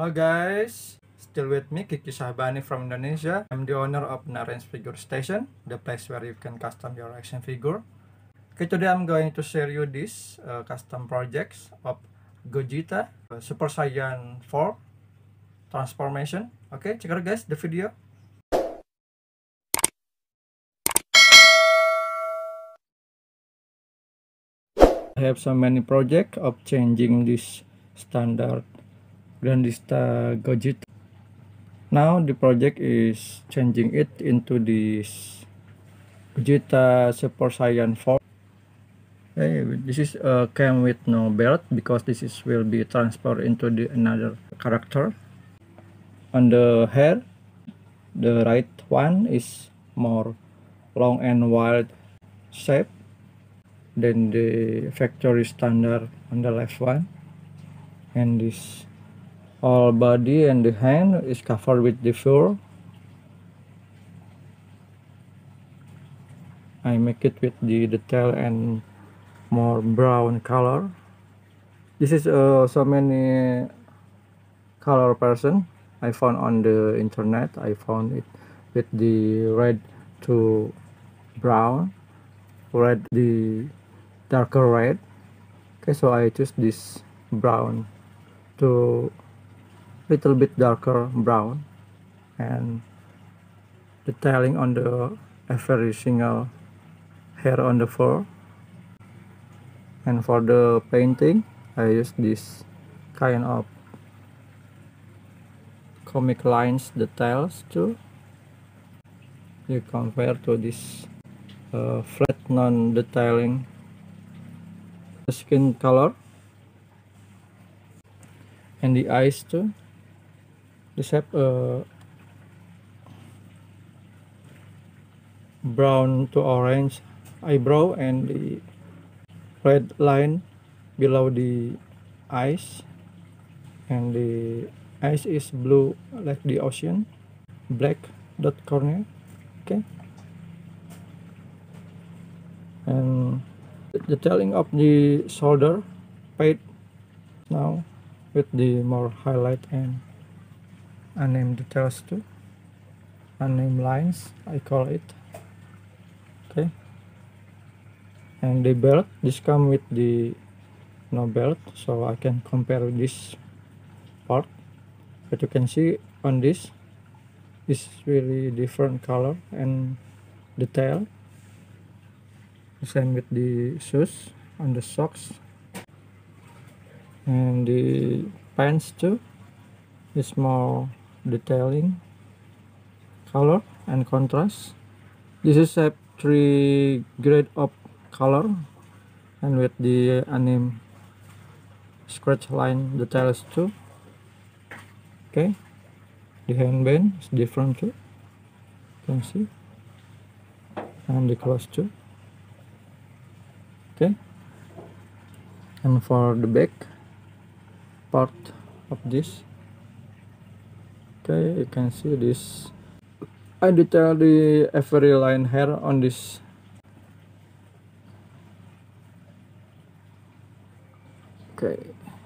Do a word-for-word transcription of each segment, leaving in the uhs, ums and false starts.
Hello guys, still with me Kiki Shahbani from Indonesia. I'm the owner of Narens Figure Station, the place where you can custom your action figure. Okay, today I'm going to share you this uh, custom projects of Gogeta uh, Super Saiyan four transformation. Okay, check out guys the video. I have so many projects of changing this standard Grandista Gogeta. Now the project is changing it into this Gogeta Super Saiyan four. Hey, this is uh, came with no belt because this is will be transferred into the another character. On the hair, the right one is more long and wide shape than the factory standard on the left one, and this all body and the hand is covered with the fur. I make it with the detail and more brown color. This is uh, so many color person I found on the internet. I found it with the red to brown, red the darker red. Okay, so I choose this brown to little bit darker brown, and detailing on the every single hair on the fur. And for the painting, I use this kind of comic lines details too. You compare to this uh, flat non-detailing skin color, and the eyes too. This have a brown to orange eyebrow and the red line below the eyes, and the eyes is blue like the ocean, black dot corner. Okay, and the detailing of the shoulder paint now with the more highlight and unnamed details too, unnamed lines I call it. Okay, and the belt, this come with the no belt, so I can compare this part. But you can see on this is really different color and detail. Same with the shoes on the socks, and the pants too is more detailing color and contrast. This is a three grade of color, and with the anime scratch line details too. Okay, the handband is different too, you can see, and the clothes too. Okay, and for the back part of this, okay, you can see this. I detail the every line hair on this. Okay.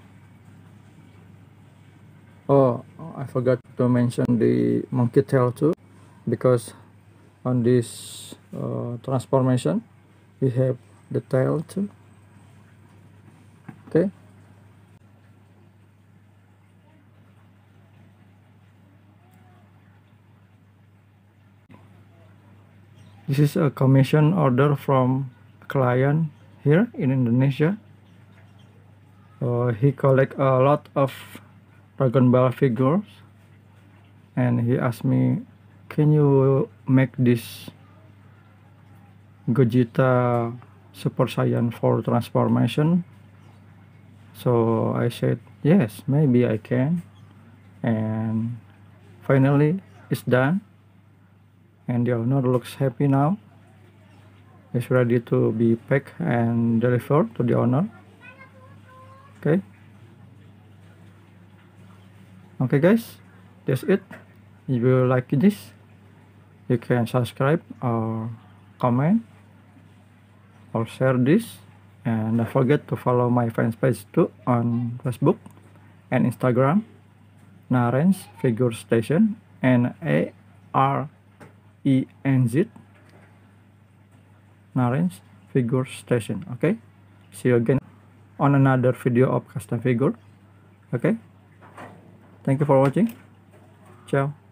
Oh, I forgot to mention the monkey tail too, because on this uh, transformation we have the tail too. Okay, this is a commission order from a client here in Indonesia. Uh, he collect a lot of Dragon Ball figures, and he asked me, can you make this Gogeta Super Saiyan four transformation? So I said yes, maybe I can, and finally it's done, and the owner looks happy now. It's ready to be packed and delivered to the owner. Okay, okay guys, that's it. If you like this, you can subscribe or comment or share this, and don't forget to follow my fans page too on Facebook and Instagram. Narenz Figure Station, N A R E N Z, Narenz Figure Station. Okay, see you again on another video of custom figure. Okay, thank you for watching. Ciao.